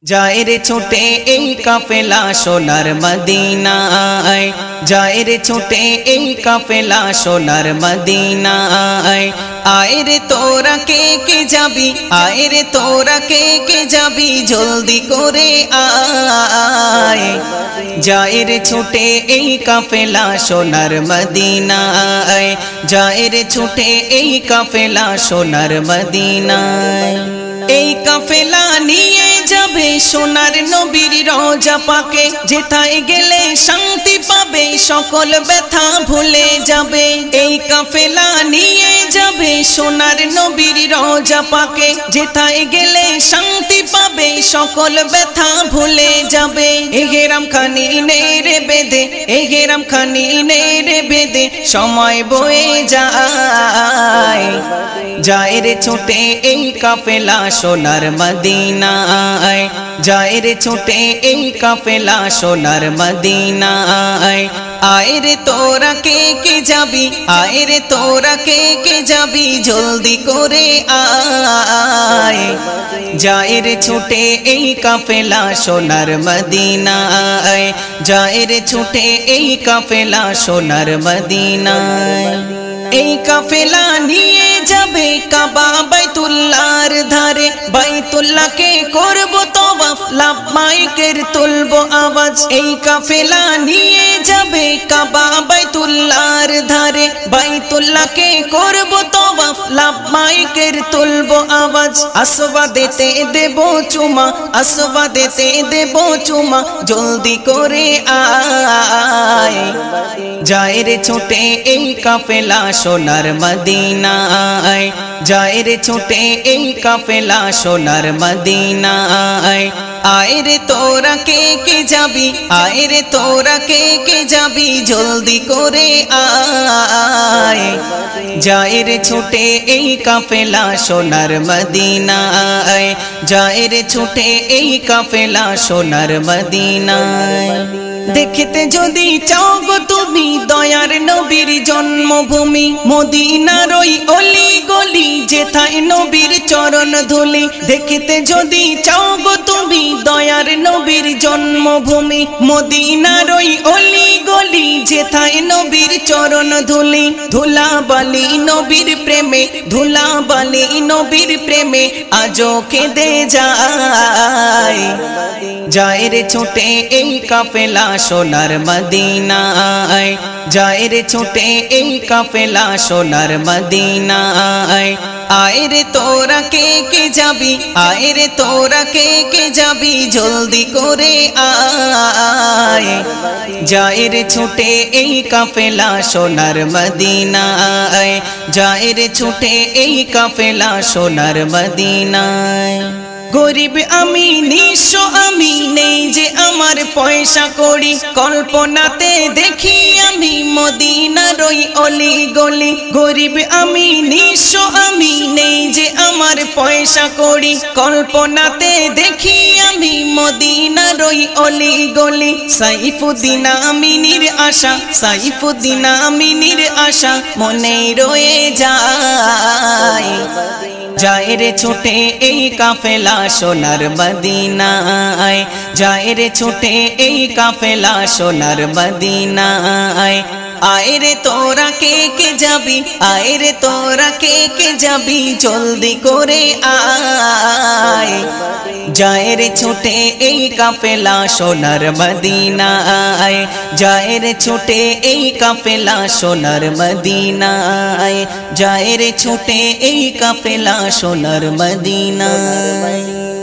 যায় রে ছুটে এই কাফেলা সোনার মদিনায়, যায় রে ছুটে এই কাফেলা সোনার মদিনায়। আয় রে তোরা কে কে যাবি, আয় রে তোরা কে কে যাবি, জলদি করে আয়। যায় রে ছুটে এই কাফেলা সোনার মদিনায়, যায় রে ছুটে এই কাফেলা সোনার মদিনায়। এই কাফেলা নিয়ে যাবে সোনার নবীর রওজা পাকে, যেথায় গেলে শান্তি পাবে, সকল ব্যথা ভুলে যাবে। এই কাফেলা নিয়ে যাবে সোনার নবীর রওজা পাকে, যেথায় গেলে শান্তি পাবে, সকল ব্যথা ভুলে যাবে। এহেরাম খানি নেড়ে বেঁধে, এহেরাম খানি নেড়ে বেঁধে সময় বয়ে যায়। যায় রে ছুটে এই কাফেলা সোনার মদিনায়, যায় রে ছুটে এই কাফেলা সোনার মদিনায়। আয় রে তোরা কে কে যাবি, আয় রে তোরা কে কে যাবি, জলদি করে আয়। যায় রে ছুটে এই কাফেলা সোনার মদিনায়, যায় রে ছুটে এই কাফেলা সোনার মদিনায়। এই কাফেলা নিয়ে যাবে কাবা বাইতুল্লাহর ধারে, বাইতুল্লাহকে করব তওয়াফ, লাব্বাইকের তুলবো আওয়াজ। এই কাফেলা নিয়ে যাবে কাবা বাইতুল্লাহর ধারে, বাইতুল্লাহকে করব তওয়াফ, লাব্বাইকের তুলবো আওয়াজ। আসওয়াদেতে দেব চুমা, আসওয়াদেতে দেব চুমা, জলদি করে আয়। যায় রে ছুটে এই কাফেলা সোনার মদিনায়, যায় রে ছুটে এই কাফেলা সোনার মদিনায়। আয় রে তোরা কে কে যাবি, আয় রে তোরা কে কে যাবি, জলদি করে আয়। যায় রে ছুটে এই কাফেলা সোনার মদিনায়, যায় রে ছুটে এই কাফেলা সোনার মদিনায়। দেখতে যদি চাও গো তুমি দয়ার নবীর জন্মভূমি, মদিনার ওই অলি গলি, যেথায় নবীর চরণ ধুলি। দেখতে যদি চাও গো তুমি দয়ার নবীর জন্মভূমি, মদিনার ওই অলি গলি, যেথায় নবীর চরণ ধুলি। ধুলাবালি নবীর প্রেমে, ধুলাবালি নবীর প্রেমে, আজও কেঁদে যায়। যায় রে ছুটে এই কাফেলা সোনার মদিনায়, যায় রে ছুটে এই কাফেলা সোনার মদিনায়। আয় রে তোরা কে কে যাবি, আয় রে তোরা কে কে যাবি, জলদি করে আয়। যায় রে ছুটে এই কাফেলা সোনার মদিনায়, যায় রে ছুটে এই কাফেলা সোনার মদিনায়। গরিব আমি, নিঃস্ব আমি, নেই যে আমার পয়সা করি, কল্পনাতে দেখি আমি মদিনার ওই অলি গলি। গরিব আমি, নিঃস্ব আমি, নেই যে আমার পয়সা করি, কল্পনাতে দেখি আমি মদিনার ওই অলি গলি। সাইফুদ্দিন আমিনীর আশা, সাইফুদ্দিন আমিনীর আশা মনে রয়ে যায়। যায় রে ছুটে এই কাফেলা সোনার মদিনায়, যায় রে ছুটে এই কাফেলা সোনার মদিনায়। আয় রে তোরা কে কে যাবি, আয় রে তোরা কে কে যাবি, জলদি করে আয়। যায় রে ছুটে এই কাফেলা সোনার মদিনায়, যায় রে ছুটে এই কাফেলা সোনার মদিনায়, যায় রে ছুটে এই কাফেলা সোনার মদিনায়।